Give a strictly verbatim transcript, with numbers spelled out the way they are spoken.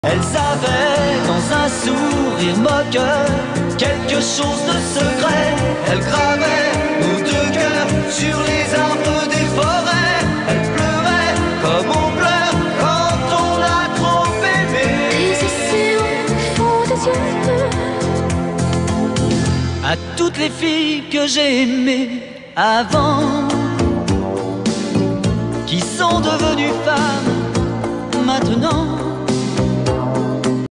Elles avaient dans un sourire moqueur quelque chose de secret. Elles gravaient nos deux cœurs sur les arbres des forêts. Elles pleuraient comme on pleure quand on a trop aimé. Et c'est au fond des yeux. À toutes les filles que j'ai aimées avant, qui sont devenues femmes maintenant,